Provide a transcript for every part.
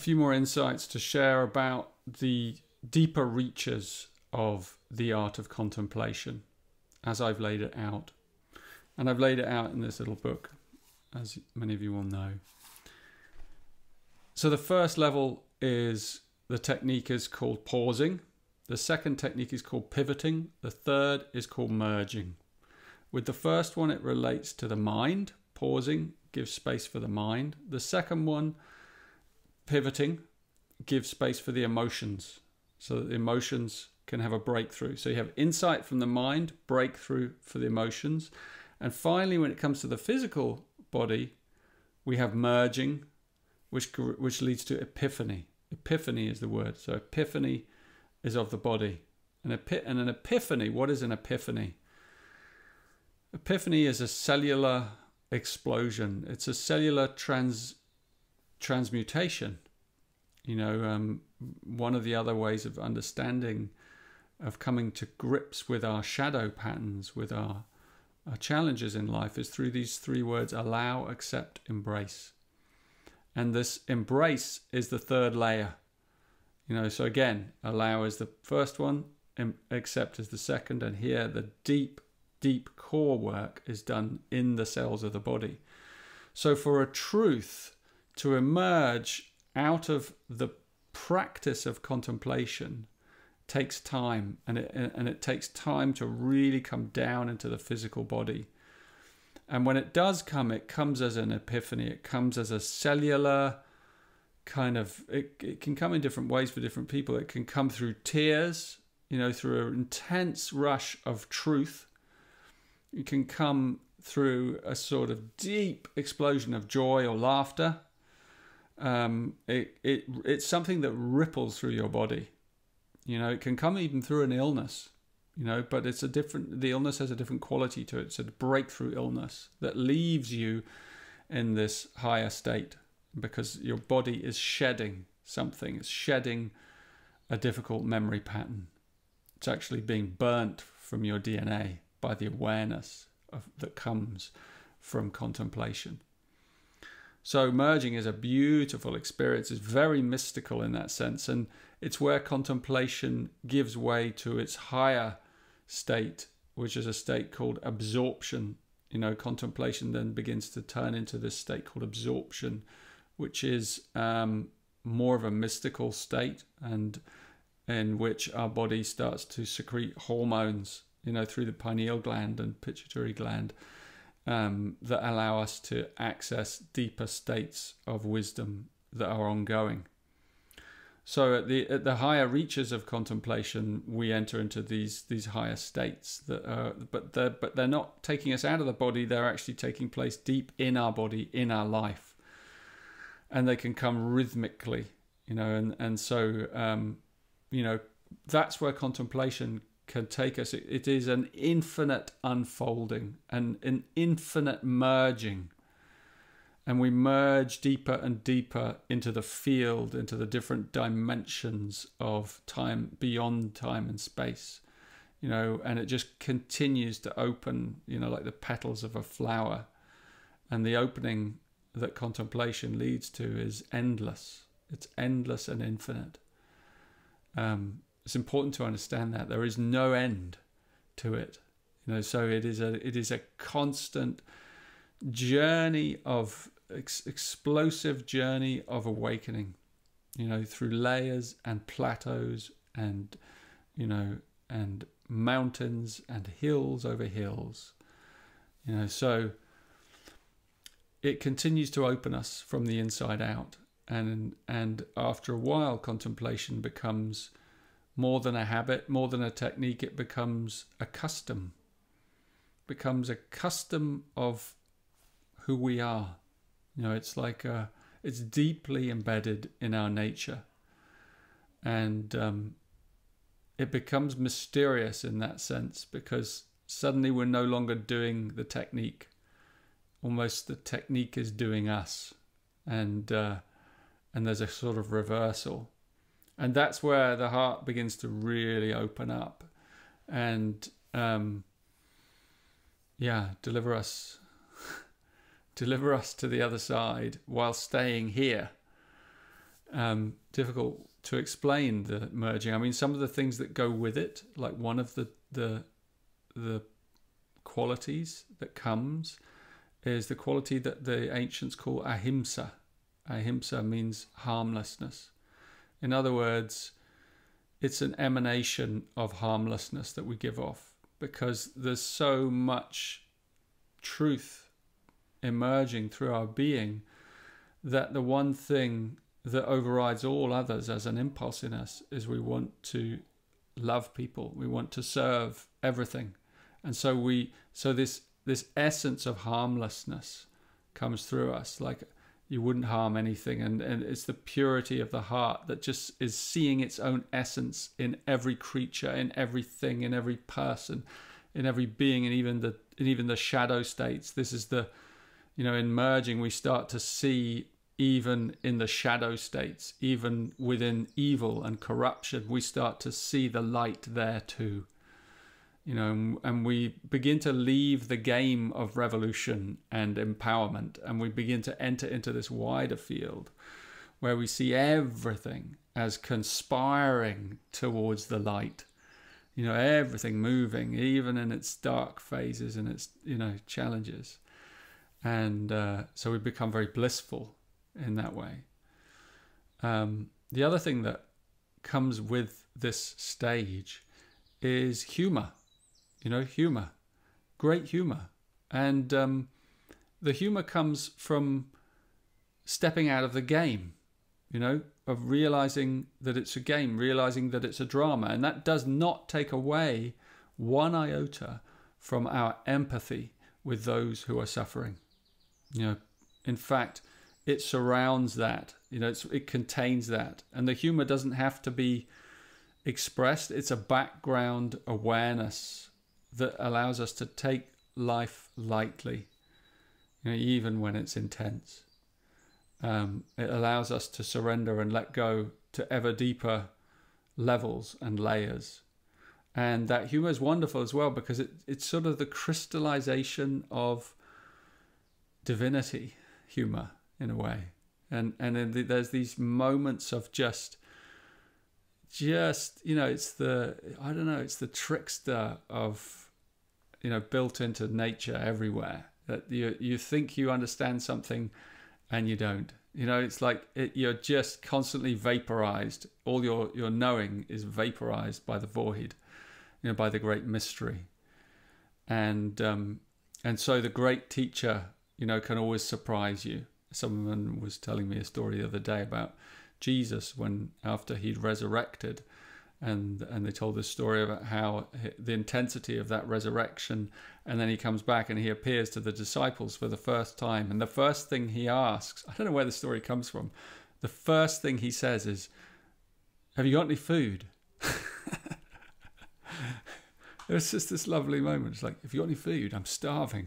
few more insights to share about the deeper reaches of the art of contemplation as I've laid it out. And I've laid it out in this little book, as many of you will know. So the first level is, the technique is called pausing. The second technique is called pivoting. The third is called merging. With the first one, it relates to the mind. Pausing gives space for the mind. The second one, pivoting, gives space for the emotions, so that the emotions can have a breakthrough. So you have insight from the mind, breakthrough for the emotions. And finally, when it comes to the physical body, we have merging, which leads to epiphany. Epiphany is the word. So epiphany is of the body. And an epiphany, what is an epiphany? Epiphany is a cellular explosion. It's a cellular transmutation. You know, one of the other ways of understanding, of coming to grips with our shadow patterns, with our challenges in life, is through these three words: allow, accept, embrace. And this embrace is the third layer. You know, so again, allow is the first one, accept is the second, and here the deep core work is done in the cells of the body. So for a truth to emerge out of the practice of contemplation takes time, and it takes time to really come down into the physical body. And when it does come, it comes as an epiphany. It comes as a cellular kind of, it can come in different ways for different people. It can come through tears, you know, through an intense rush of truth. It can come through a sort of deep explosion of joy or laughter. It's something that ripples through your body. You know, it can come even through an illness, you know, but it's the illness has a different quality to it. It's a breakthrough illness that leaves you in this higher state because your body is shedding something. It's shedding a difficult memory pattern. It's actually being burnt from your DNA by the awareness that comes from contemplation. So merging is a beautiful experience. It's very mystical in that sense. And it's where contemplation gives way to its higher state, which is a state called absorption. You know, contemplation then begins to turn into this state called absorption, which is more of a mystical state, and in which our body starts to secrete hormones, you know, through the pineal gland and pituitary gland, that allow us to access deeper states of wisdom that are ongoing. So at the higher reaches of contemplation, we enter into these higher states that are, but they're not taking us out of the body. They're actually taking place deep in our body, in our life, and they can come rhythmically, you know. And so you know, that's where contemplation can take us. It is an infinite unfolding and an infinite merging. And we merge deeper and deeper into the field, into the different dimensions of time, beyond time and space, you know, and it just continues to open, you know, like the petals of a flower. And the opening that contemplation leads to is endless. It's endless and infinite. It's important to understand that there is no end to it, you know. So it is a constant journey of explosive journey of awakening, you know, through layers and plateaus and, you know, and mountains and hills over hills, you know. So it continues to open us from the inside out, and after a while, contemplation becomes more than a habit, more than a technique. It becomes a custom. Becomes a custom of who we are. You know, it's like it's deeply embedded in our nature, and it becomes mysterious in that sense, because suddenly we're no longer doing the technique. Almost the technique is doing us, and there's a sort of reversal. And that's where the heart begins to really open up and, deliver us to the other side while staying here. difficult to explain the merging. I mean, some of the things that go with it, like one of the qualities that comes is the quality that the ancients call ahimsa. Ahimsa means harmlessness. In other words, it's an emanation of harmlessness that we give off, because there's so much truth emerging through our being that the one thing that overrides all others as an impulse in us is we want to love people. We want to serve everything. And so this essence of harmlessness comes through us, like you wouldn't harm anything, and it's the purity of the heart that just is seeing its own essence in every creature, in everything, in every person, in every being, and even the shadow states. This is the, in merging we start to see even in the shadow states, even within evil and corruption, we start to see the light there too. And we begin to leave the game of revolution and empowerment, and we begin to enter into this wider field where we see everything as conspiring towards the light. Everything moving, even in its dark phases and its, challenges. And so we become very blissful in that way. The other thing that comes with this stage is humor. Humor, great humor. And the humor comes from stepping out of the game, of realizing that it's a game, realizing that it's a drama. And that does not take away one iota from our empathy with those who are suffering. In fact, it surrounds that, it contains that. And the humor doesn't have to be expressed. It's a background awareness that allows us to take life lightly, even when it's intense. It allows us to surrender and let go to ever deeper levels and layers. And that humor is wonderful as well, because it's sort of the crystallization of divinity, humor, in a way. And there's these moments of just it's the trickster of, built into nature everywhere, that you think you understand something and you don't. It's like you're just constantly vaporized. All your knowing is vaporized by the void, by the great mystery. And so the great teacher, can always surprise you. Someone was telling me a story the other day about Jesus, when after he'd resurrected, and they told this story about how the intensity of that resurrection, and then he comes back and he appears to the disciples for the first time, and the first thing he asks, I don't know where the story comes from, the first thing he says is, "Have you got any food?" It was just this lovely moment. It's like, "Have you got any food? I'm starving."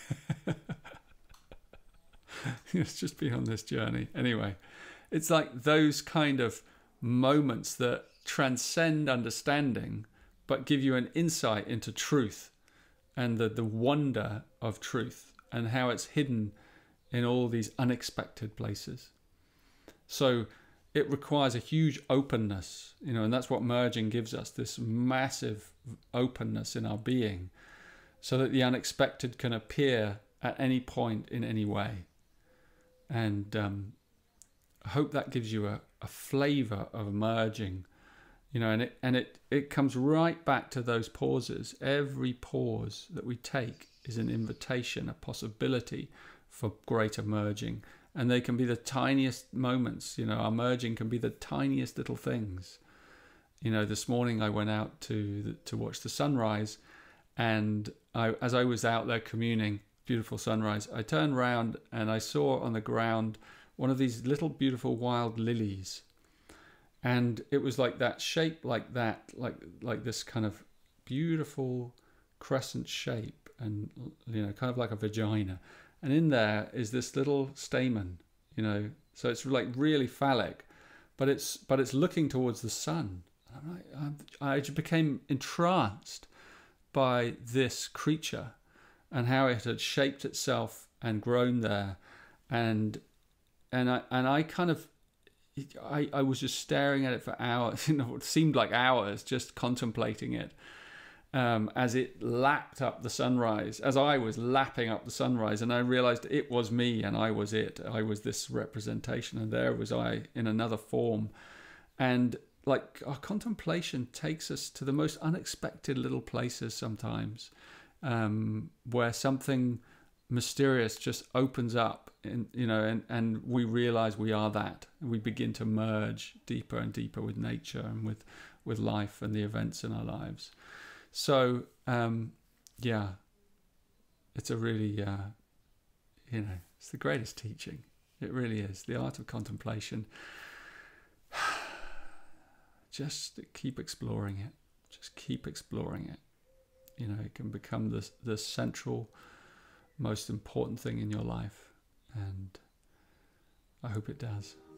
It's just been on this journey. Anyway, it's like those kind of moments that transcend understanding, but give you an insight into truth and the wonder of truth and how it's hidden in all these unexpected places. So it requires a huge openness, and that's what merging gives us, this massive openness in our being, so that the unexpected can appear at any point in any way. And I hope that gives you a flavor of merging, and it comes right back to those pauses. Every pause that we take is an invitation, a possibility for greater merging. And they can be the tiniest moments. Our merging can be the tiniest little things. This morning I went out to watch the sunrise, and as I was out there communing, beautiful sunrise, I turned round and I saw on the ground one of these little beautiful wild lilies. And it was like that shape, like this kind of beautiful crescent shape, and kind of like a vagina. And in there is this little stamen, so it's like really phallic, but it's looking towards the sun. I just became entranced by this creature and how it had shaped itself and grown there, and I kind of, I was just staring at it for hours. It seemed like hours, just contemplating it. As it lapped up the sunrise, as I was lapping up the sunrise, and I realized it was me and I was it. I was this representation, and there was I in another form. And like, our contemplation takes us to the most unexpected little places sometimes, where something mysterious just opens up, and we realize we are that, and we begin to merge deeper and deeper with nature and with life and the events in our lives. So, it's a really, it's the greatest teaching. It really is. The art of contemplation. Just keep exploring it. Just keep exploring it. It can become the central, most important thing in your life. And I hope it does.